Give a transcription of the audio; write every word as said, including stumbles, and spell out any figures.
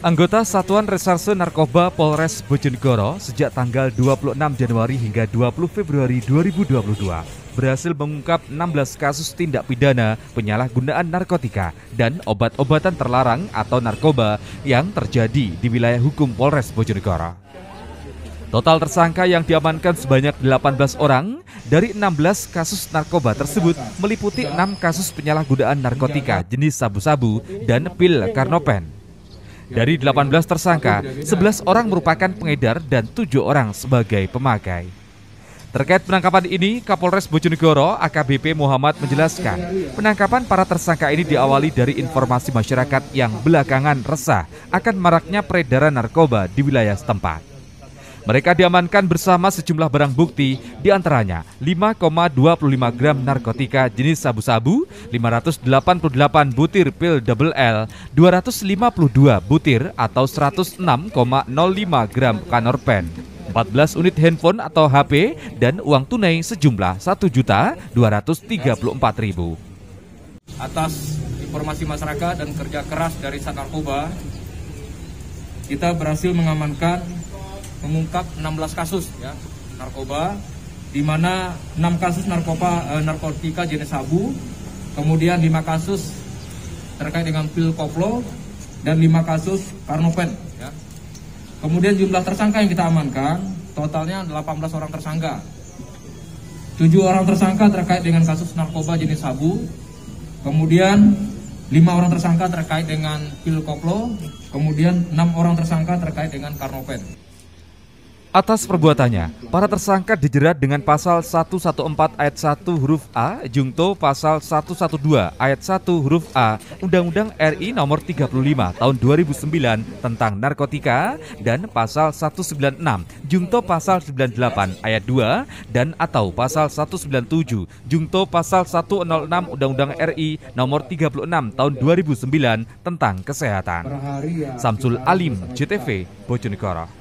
Anggota Satuan Reserse Narkoba Polres Bojonegoro sejak tanggal dua puluh enam Januari hingga dua puluh Februari dua ribu dua puluh dua berhasil mengungkap enam belas kasus tindak pidana penyalahgunaan narkotika dan obat-obatan terlarang atau narkoba yang terjadi di wilayah hukum Polres Bojonegoro. Total tersangka yang diamankan sebanyak delapan belas orang. Dari enam belas kasus narkoba tersebut meliputi enam kasus penyalahgunaan narkotika jenis sabu-sabu dan pil karnopen. Dari delapan belas tersangka, sebelas orang merupakan pengedar dan tujuh orang sebagai pemakai. Terkait penangkapan ini, Kapolres Bojonegoro A K B P Muhammad menjelaskan, penangkapan para tersangka ini diawali dari informasi masyarakat yang belakangan resah akan maraknya peredaran narkoba di wilayah setempat. Mereka diamankan bersama sejumlah barang bukti, diantaranya lima koma dua puluh lima gram narkotika jenis sabu-sabu, lima ratus delapan puluh delapan butir pil double L, dua ratus lima puluh dua butir atau seratus enam koma nol lima gram kanorpen, empat belas unit handphone atau H P, dan uang tunai sejumlah satu juta dua ratus tiga puluh empat ribu. Atas informasi masyarakat dan kerja keras dari Sat Narkoba, kita berhasil mengamankan mengungkap enam belas kasus ya narkoba, di mana enam kasus narkoba eh, narkotika jenis sabu, kemudian lima kasus terkait dengan pil koplo dan lima kasus karnopen ya. Kemudian jumlah tersangka yang kita amankan totalnya delapan belas orang tersangka. tujuh orang tersangka terkait dengan kasus narkoba jenis sabu, kemudian lima orang tersangka terkait dengan pil koplo, kemudian enam orang tersangka terkait dengan karnopen. Atas perbuatannya, para tersangka dijerat dengan pasal seratus empat belas ayat satu huruf A, jungto pasal seratus dua belas ayat satu huruf A, Undang-Undang R I nomor tiga puluh lima tahun dua ribu sembilan tentang narkotika, dan pasal seratus sembilan puluh enam, jungto pasal sembilan puluh delapan ayat dua, dan atau pasal seratus sembilan puluh tujuh, jungto pasal seratus enam Undang-Undang R I nomor tiga puluh enam tahun dua ribu sembilan tentang kesehatan. Samsul Alim, J T V, Bojonegoro.